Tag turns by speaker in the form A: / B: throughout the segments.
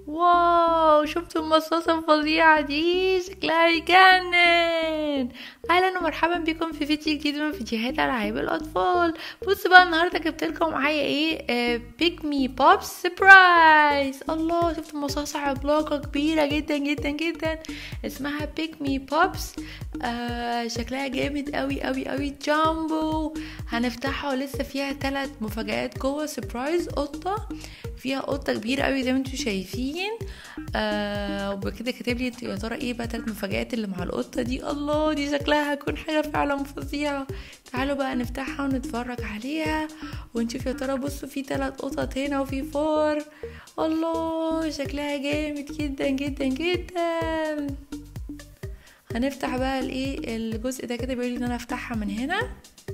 A: واو، شفتوا المصاصة الفظيعة دي؟ شكلها يجنن. اهلا ومرحبا بكم في فيديو جديد من فيديوهات العاب الاطفال. بصوا بقى النهارده جبت لكم معايا ايه، بيك مي بوبس سربرايز. الله، شفتوا مصاصة عملاقة كبيرة جدا جدا جدا اسمها بيك مي بوبس. شكلها جامد قوي قوي قوي، جامبو. هنفتحها ولسه فيها 3 مفاجآت جوه. سربرايز قطة، فيها قطة كبيرة قوي زي ما انتوا شايفين. وبكده كاتب لي يا ترى ايه بقى 3 مفاجآت اللي مع القطة دي. الله، دي شكلها هتكون حاجة فعلا فظيعة. تعالوا بقى نفتحها ونتفرج عليها ونشوف يا ترى. بصوا، في 3 قطط هنا وفي فار. الله، شكلها جامد جدا جدا جدا. هنفتح بقى الايه الجزء ده كده. بيقول لي ان انا افتحها من هنا.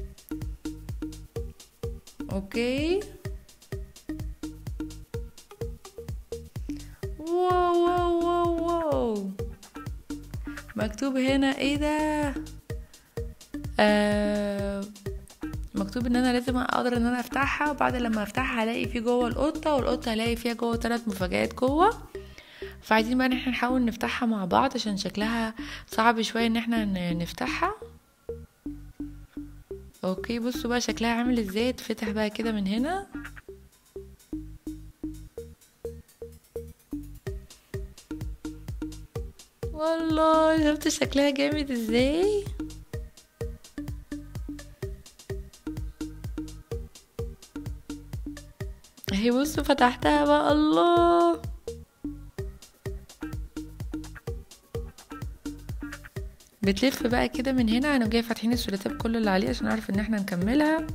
A: اوكي. واو واو واو واو، مكتوب هنا ايه ده؟ آه مكتوب ان انا لازم اقدر ان انا افتحها، وبعد لما افتحها هلاقي في جوه القطة، والقطة هلاقي فيها جوه 3 مفاجآت جوه. فعايزين بقى ان احنا نحاول نفتحها مع بعض عشان شكلها صعب شوية ان احنا نفتحها. اوكي، بصوا بقى شكلها عامل ازاي. تفتح بقى كده من هنا. والله شفت شكلها جامد ازاي. اهي بصوا فتحتها بقى. الله، بتلف بقى كده من هنا. انا جاي فاتحين السوليتاب كل اللي عليه عشان نعرف ان احنا نكملها.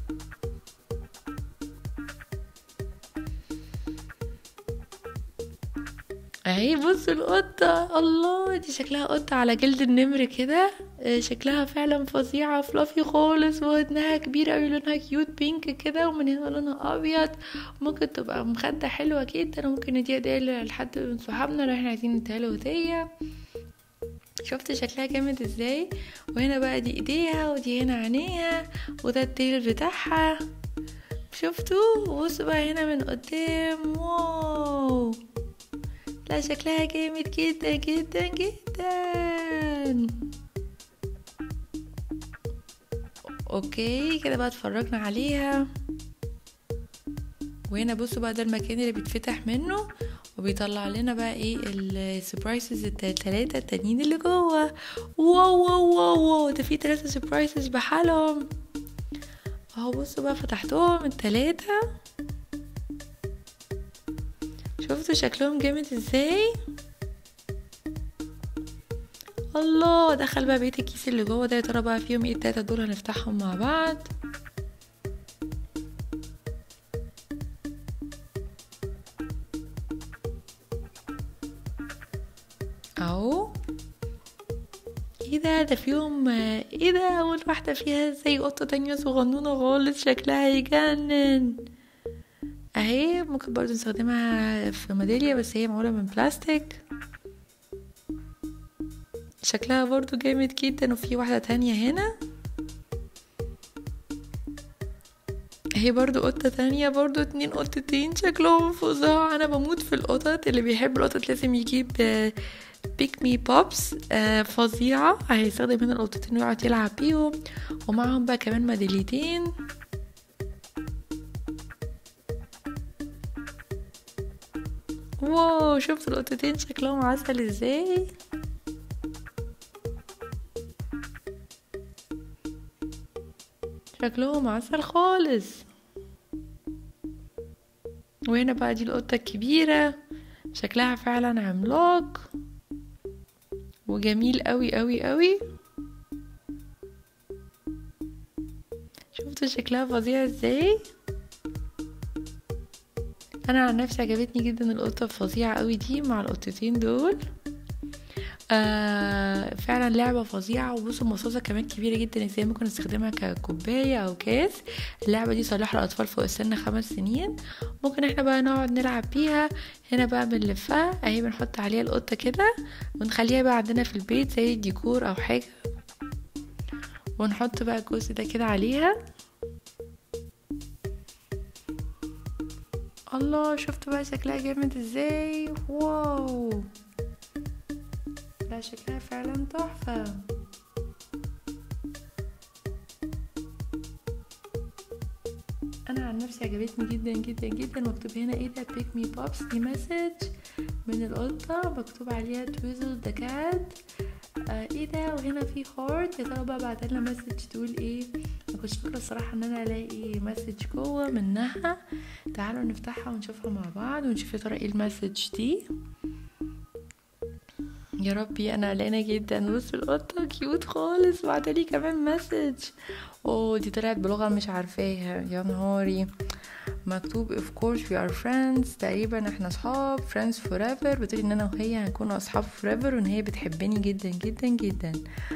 A: اهي بصوا القطة. الله، دي شكلها قطة على جلد النمر كده. شكلها فعلا فظيعة، فلافي خالص، ودنها كبيرة اوي، لونها كيوت بينك كده، ومن هنا لونها ابيض. ممكن تبقى مخدة حلوة جدا، وممكن نديها هدية لحد من صحابنا لو احنا عايزين نديها هدية. شفت شكلها جامد ازاي. وهنا بقى دي ايديها، ودي هنا عينيها، وده التيل بتاعها. شفتوا؟ بصوا بقى هنا من قدام. واو، لا شكلها جامد جدا جدا جدا. اوكي كده بقى اتفرجنا عليها. وهنا بصوا بقى ده المكان اللي بيتفتح منه، وبيطلع لنا بقى ايه السبرايسز التلاتة التانيين اللي جوه. واو واو واو واو، ده في 3 سبرايسز بحالهم اهو. بصوا بقى فتحتهم ال3. شفتوا شكلهم جامد ازاي. الله، دخل بقى بقية الكيس اللي جوه ده. يا ترى بقى فيهم ايه ال3 دول؟ هنفتحهم مع بعض. اهو. ايه ده فيهم ايه ده؟ اول واحدة فيها زي قطة تانية صغنونة خالص، شكلها يجنن. اهي ممكن برضو نستخدمها في ميدالية، بس هي معمولة من بلاستيك. شكلها برضو جامد جدا. وفي واحدة تانية هنا اهي برضو قطة تانية، برضو 2 قطتين شكلهم فظاع. انا بموت في القطط، اللي بيحب القطط لازم يجيب بيك مي بوبس. فظيعة. هيستخدم هنا القطتين ويقعد يلعب بيهم، ومعهم بقى كمان ميداليتين. واو، شفت القطتين شكلهم عسل ازاي. شكلهم عسل خالص. وهنا بقى دي القطة الكبيرة، شكلها فعلا عملاق وجميل قوي قوي قوي. شفتوا شكلها فظيع ازاي. انا عن نفسي عجبتني جدا القطة الفظيعة قوي دي مع القطتين دول. فعلا لعبة فظيعة. وبصوا المصاصة كمان كبيرة جدا، ازاي ممكن نستخدمها ككوباية او كاس. اللعبة دي صالحة للاطفال فوق السن 5 سنين. ممكن احنا بقى نقعد نلعب بيها. هنا بقى بنلفها اهي، بنحط عليها القطة كده، ونخليها بقى عندنا في البيت زي ديكور او حاجة. ونحط بقى الجزء ده كده عليها. الله شفتوا بقى شكلها جامد ازاي؟ واو، لا شكلها فعلا تحفة. انا عن نفسي عجبتني جدا جدا جدا. مكتوب هنا ايه ده؟ بيك مي بوبس. دي مسج من القطة مكتوب عليها تويزل ذا كات. ايه ده؟ وهنا في هارت. يا ترى بقى بعتلنا مسج تقول ايه؟ ما كنتش فاكره الصراحه ان انا الاقي مسج جوه منها. تعالوا نفتحها ونشوفها مع بعض ونشوف يا ترى ايه المسج دي. يا ربي انا قلقانه جدا. بص القطه كيوت خالص. بعتلي كمان مسج. اوه دي طلعت بلغه مش عارفاها. يا نهاري. مكتوب of course we are friends. تقريبا احنا اصحاب friends forever. بتقولي ان انا وهي هنكون اصحاب forever وان هي بتحبني جدا جدا جدا.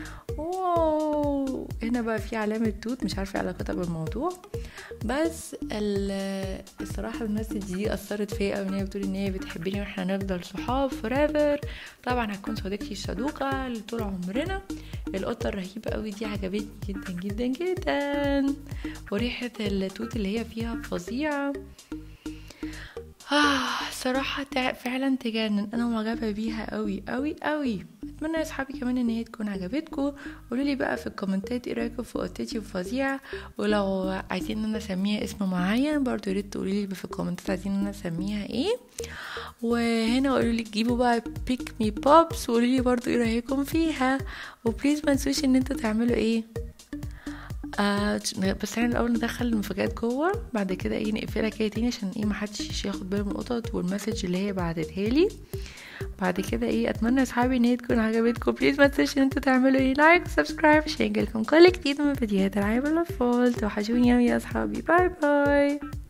A: واو. هنا بقى في علامة توت مش عارفة علاقتها بالموضوع، بس الصراحة المسج دي اثرت فيا قوي. ان هي بتقولي ان هي بتحبني واحنا نفضل صحاب forever. طبعا هتكون صديقتي الصدوقة لطول عمرنا. القطة الرهيبة قوي دي عجبتني جدا جدا جدا. وريحة التوت اللي هي فيها فظيعة. صراحة فعلا تجنن. انا معجبة بيها قوي قوي قوي. اتمنى يا اصحابي كمان ان هي تكون عجبتكم. قولوا لي بقى في الكومنتات ايه رايكم في قطتي الفظيعة، ولو عايزين ان انا اسميها اسم معين برضو يا ريت تقولوا لي في الكومنتات عايزين ان انا اسميها ايه. وهنا قولوا لي تجيبوا بقى بيك مي بوبس وقولوا لي برضو ايه رايكم فيها. وبليز ما تنسوش ان انتوا تعملوا ايه. بس يعني الاول ندخل المفاجآت جوه، بعد كده ايه نقفلها كده تاني عشان ايه محدش ياخد باله من القطط والمسج اللي هي بعتتها لي. بعد كده ايه اتمنى يا اصحابي ان هي تكون عجبتكم. بليز ما تنسوش ان انتوا تعملوا ايه لايك وسبسكرايب عشان يجيلكم كل جديد من فيديوهات العاب الاطفال. توحشوني يا اصحابي. باي باي.